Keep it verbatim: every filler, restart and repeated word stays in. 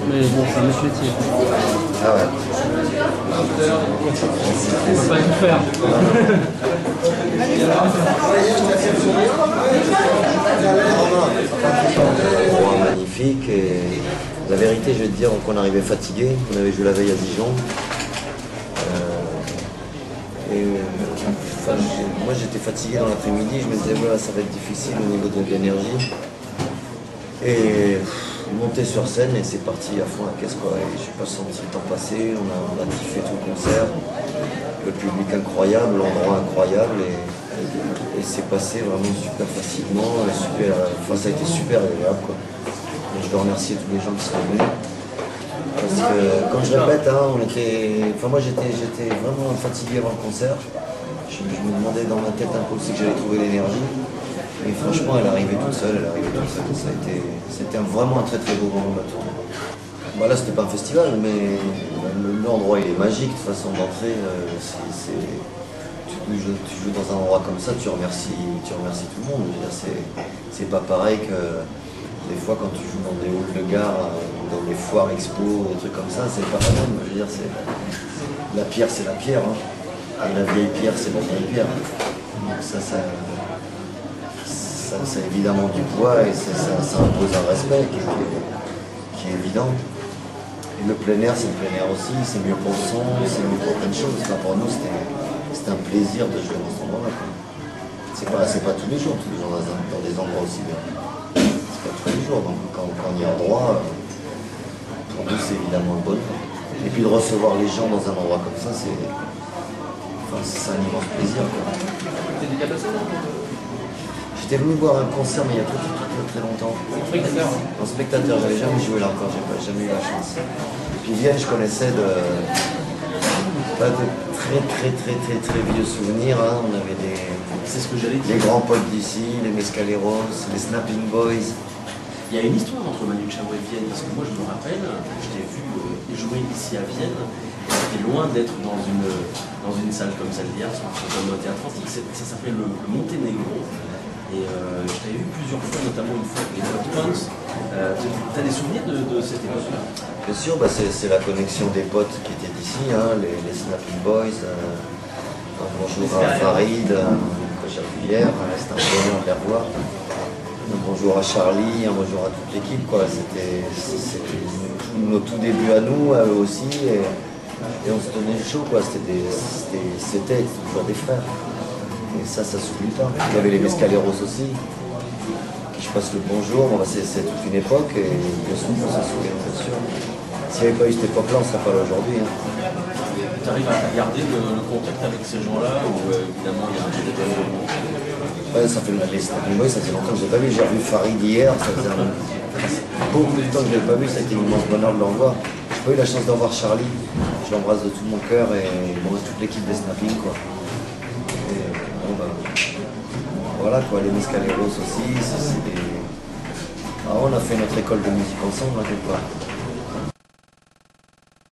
Mais bon, c'est un autre métier. Ah ouais. On peut pas tout faire. Endroit magnifique et la vérité, je vais te dire qu'on arrivait fatigué. On avait joué la veille à Dijon. Euh, et euh, enfin, moi j'étais fatigué dans l'après-midi. Je me disais voilà, ça va être difficile au niveau de l'énergie. Et monter sur scène et c'est parti à fond la caisse quoi. Et j'ai pas senti le temps passer. On a, on a kiffé tout le concert. Le public incroyable, l'endroit incroyable et, et c'est passé vraiment super facilement. Super, enfin, ça a été super agréable quoi. Et je dois remercier tous les gens qui sont venus. Parce que comme je répète, hein, on était. Enfin moi j'étais j'étais vraiment fatigué avant le concert. Je, je me demandais dans ma tête un peu aussi que j'allais trouver l'énergie. Et franchement elle arrivait toute seule, elle arrivait toute seule. Ça a été. C'était vraiment un très très beau moment de la tournée. Bah là c'était pas un festival mais l'endroit il est magique de toute façon d'entrée. Euh, c'est, tu, tu joues dans un endroit comme ça, tu remercies, tu remercies tout le monde. C'est pas pareil que des fois quand tu joues dans des halls de gare, dans des foires expo, des trucs comme ça, c'est pas la même. Je veux dire, c'est la pierre c'est la pierre. Hein. Et la vieille pierre c'est la vieille pierre. Donc ça, ça, ça, ça a évidemment du poids et ça, ça, ça impose un respect qui est, qui est évident. Et le plein air, c'est le plein air aussi, c'est mieux pour le son, c'est mieux pour plein de choses. Enfin, pour nous, c'était un plaisir de jouer dans cet endroit-là. C'est pas, pas tous les jours, tous les jours dans, un, dans des endroits aussi bien. C'est pas tous les jours, donc quand, quand on y est en droit, pour nous, c'est évidemment un bonheur. Et puis de recevoir les gens dans un endroit comme ça, c'est enfin, un immense plaisir. T'es déjà passé là? J'étais venu voir un concert, mais il y a très, très, très, très longtemps. Spectateur. En spectateur, j'avais jamais joué là encore, j'ai jamais eu la chance. Et puis Vienne, je connaissais de, pas de très, très, très, très, très vieux souvenirs. Hein. On avait des, c'est ce que j'allais dire. Les grands potes d'ici, les Mescaleros, les Snapping Boys. Il y a une histoire entre Manu Chao et Vienne, parce que moi je me rappelle, je t'ai vu jouer ici à Vienne, et c'était loin d'être dans une, dans une salle comme celle d'hier, sur un théâtre antique, ça s'appelait le, le Monténégro. Et euh, je t'avais vu plusieurs fois, notamment une fois avec les Hot Ones. Euh, tu as des souvenirs de, de cette époque-là? Bien sûr, bah c'est la connexion des potes qui étaient d'ici, hein, les, les Snapping Boys. Euh, un bonjour à Farid, que j'ai vu hier, c'était un bonheur de les revoir. Un bonjour à Charlie, un bonjour à toute l'équipe. C'était nos tout débuts à nous, à eux aussi. Et, et on se tenait chaud, c'était toujours des frères. Et ça, ça s'oublie pas. Il y avait les Mescaleros aussi, qui je passe le bonjour. Bon, bah, c'est toute une époque et bien sûr, on s'en souvient, bien sûr. S'il n'y avait pas eu cette époque-là, on ne serait pas là aujourd'hui. Hein. Tu arrives à garder le, le contact avec ces gens-là ou euh, évidemment il y a un peu d'événement? Ouais, ça fait les Snapping Boys, ça fait longtemps que je n'ai pas vu. J'ai revu Farid hier, ça faisait un... beaucoup de temps que je ne l'ai pas vu, ça a été un immense bonheur de le revoir. J'ai pas eu la chance d'en voir Charlie, je l'embrasse de tout mon cœur et bon, toute l'équipe des Snapping quoi. Bon, ben, voilà quoi, les Mescaleros aussi, c'est des... Ah, on a fait notre école de musique ensemble, hein, quelque part.